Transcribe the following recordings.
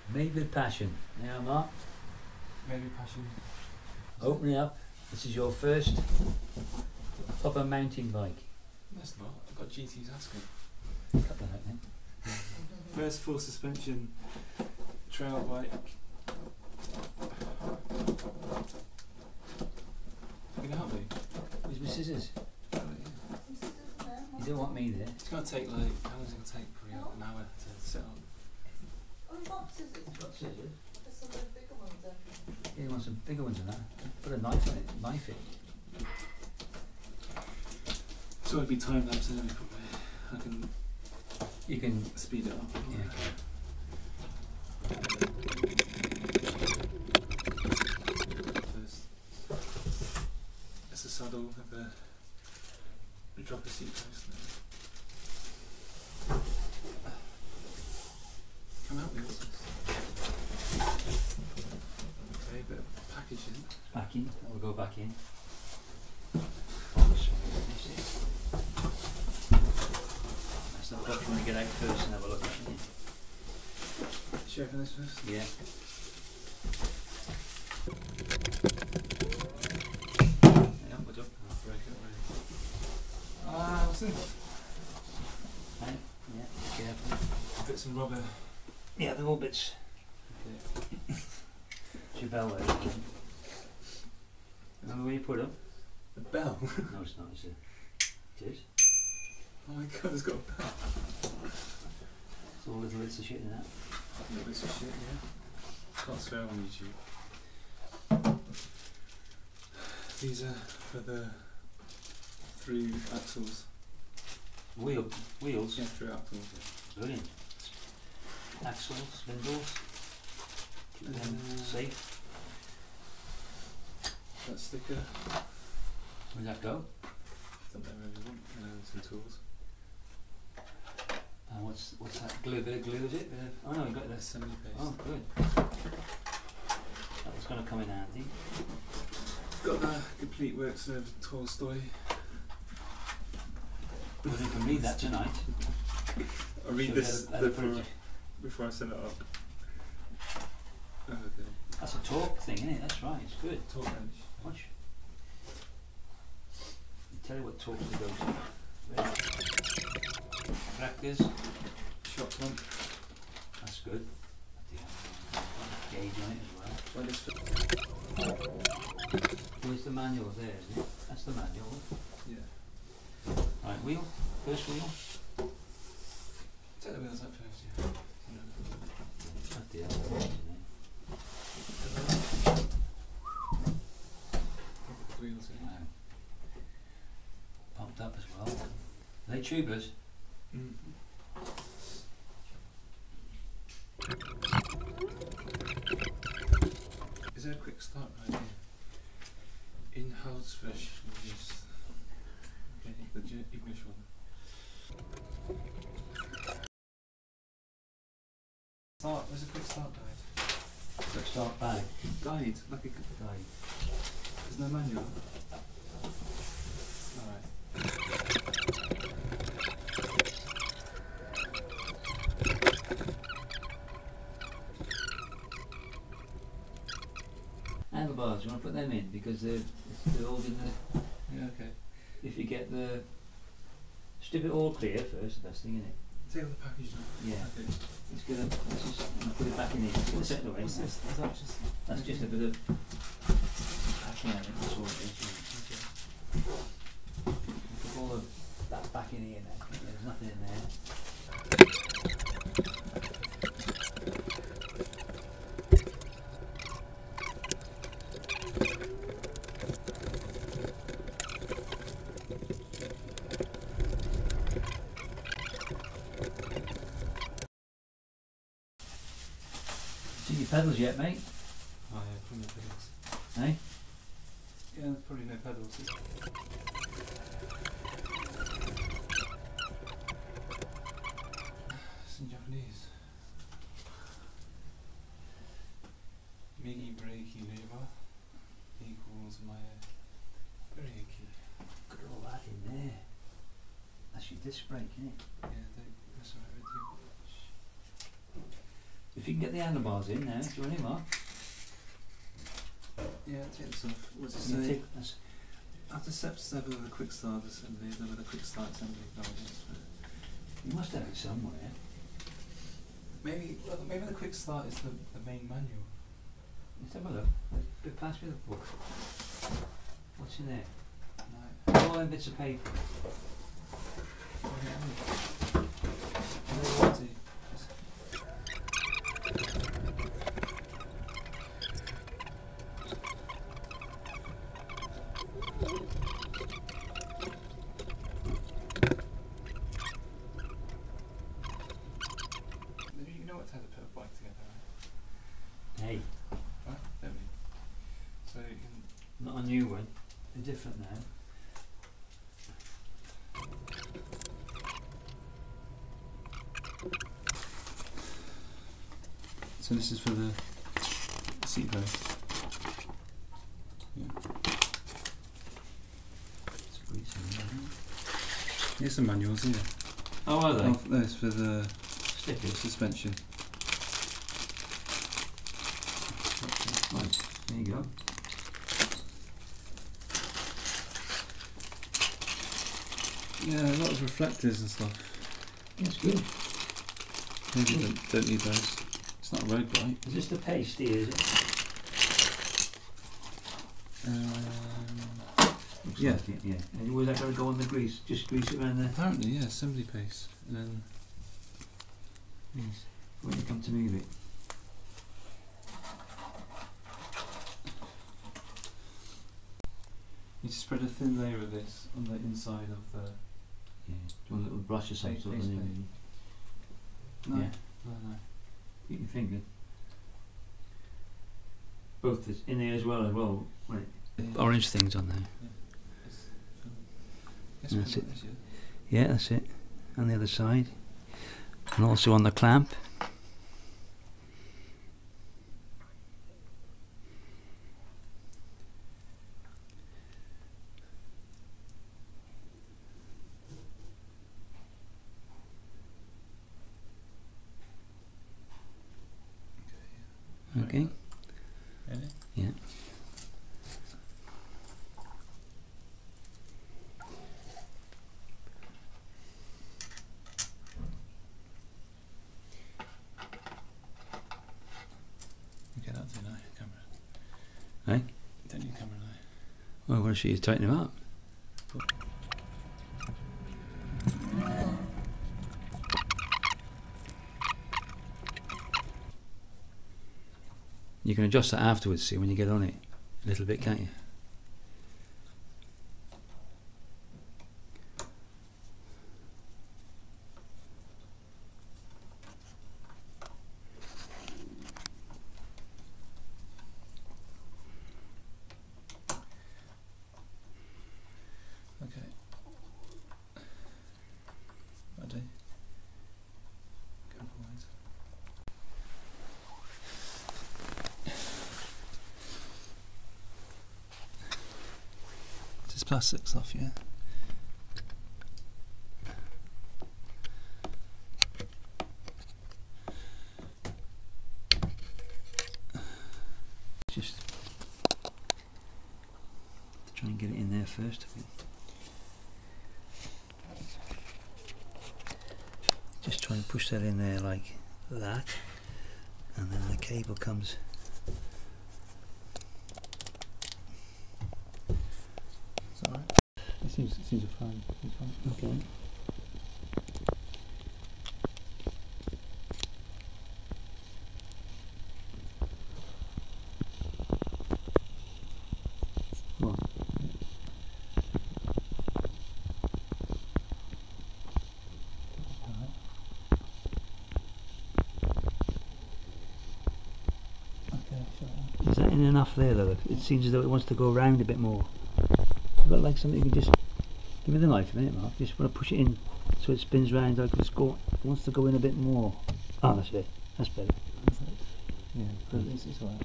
Made with passion. Yeah, Mark. Maybe passion. Open it up. This is your first proper mountain bike. That's not. I've got GT's asking. Cut that out then. First full suspension trail bike. You can help me. Where's my scissors? Oh, yeah. You don't want me there. It's going to take like, how long is it going to take? Probably like an hour to set up. Oh, you've got scissors. Got scissors? There's some of the bigger ones there. Yeah, you want some bigger ones than that. Put a knife on it. Knife it. So it'd be time lapse anyway, probably. I can You can. speed it up. Yeah. First, it's a saddle with a drop a seat post there. Come out with this. Okay, bit of packaging. Back in. We'll go back in. That's the box you want to get out first and have a look at it. Should I open this first? Yeah. Yeah, what's up? I'll break it already. Ah, what's this? Right. Yeah, careful. Bits of rubber. Yeah, they're all bits. Okay. It's your bell there. Remember where you put them? A bell? No, it's not. It's a. It is. Oh my god, it's got a bell. It's all little bits of shit in that. Little bits of shit, yeah. Can't swear on YouTube. These are for the through axles. Wheels. Yeah, through axles. Brilliant. Axles, spindles. Keep them safe. That sticker. Where'd that go? Don't know where we want. Some tools. And what's that glue? Bit of glue, is it? Oh no, we got this. Assembly paste. Oh, good. That was going to come in handy. Got the complete works of Tolstoy. Well, you can read that tonight. I'll read Should this we have a before I set it up. Oh, okay. That's a talk thing, isn't it? That's right. It's good. Talk bench. Watch. I'll tell you what talks to go to. Crackers. Shot pump. That's good. Gauge on it as well. Well, this Where's the manual there, isn't it? That's the manual. yeah. Right, wheel. First wheel. Take the wheels up first, yeah. That's the other one, isn't it? Put the wheels in. Wow. Pumped up as well. Are they tubeless? Mm. Is there a quick start right here? In-house version is the English one. Start, there's a quick start guide. Quick start bag. Guide, like a Guide. there's no manual. Alright. Handlebars, you want to put them in because they're holding the. Yeah, okay. If you get the. Strip it all clear first, the best thing, isn't it? Take all the package now. Yeah. Okay. Let's get let's just put it back in here. Put the second away. What's this? Is that just... That's just a bit of packing on it, that's all it is. Put all of that back in here now. There's nothing in there. See your pedals yet, mate? Oh yeah, probably no pedals. Eh? Yeah, there's probably no pedals. It's in Japanese. Migi breiki lever equals my breiki. Got all that in there. That's your disc brake, isn't it? Yeah, that's alright with you. If you can get the handlebars in now, do you want him off? Yeah, take this off. What's it You say? take- that's- After step 7 of the quick start assembly, there were the quick start assembly guidance. You must have it somewhere. Maybe the quick start is the main manual. Let's have a look. Pass me the book. What's in there? Right. All them bits of paper. You know what how to put a bike together, Hey, right? Don't we? So you can not a new one. They're different now. So this is for the seat post. Yeah. It's greasy, isn't it? Here's some manuals here. Oh, are they? Oh, that's for the Stickers. suspension. Right, there you go. Yeah, a lot of reflectors and stuff. That's good. Maybe don't need those. It's not a road bike. Is this the paste here, is it? Looks Yeah. like it, yeah. And was that going to go on the grease? Just grease it around there? Apparently, yeah, assembly paste. And then Yes. When you come to move it. you just spread a thin layer of this on the inside of the. Yeah. Do a little brush or some Paste, sort of paste, thing. No, Yeah. no. Keep your finger. Both this in there as well. Right. Orange things on there. Yes, That's it. that's Yeah, that's it. On the other side. And also on the clamp. Okay. Ready? Yeah. Okay, that'll do now. Camera. Hey? Don't need camera now. Well, I want to see you tighten him up. You can adjust that afterwards, see, when you get on it a little bit, can't you? Okay. Ready? Go forwards. This plastic's off, yeah? Just try and get it in there first. Just try and push that in there like that, and then the cable comes. Is that right? It seems fine. It's fine. Okay. Well, Okay, sure. is that in enough there though? It seems as though it wants to go around a bit more. You've got like something you can just give me the knife a minute, Mark. Just want to push it in so it spins round like it's go. It wants to go in a bit more. Oh, that's it. That's better. Yeah, it's alright.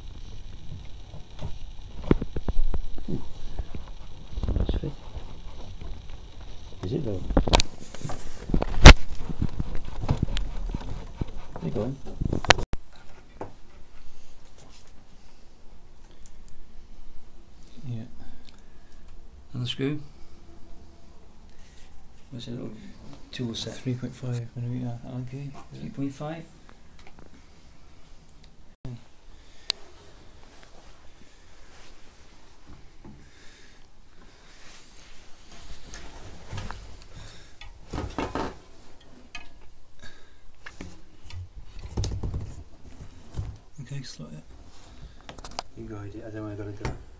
Nice fit. Is it though? There you go. the screw. What's a little tool set? 3.5 millimeter algae. 3.5. Okay, slot it. You got it. I don't know what I got to do.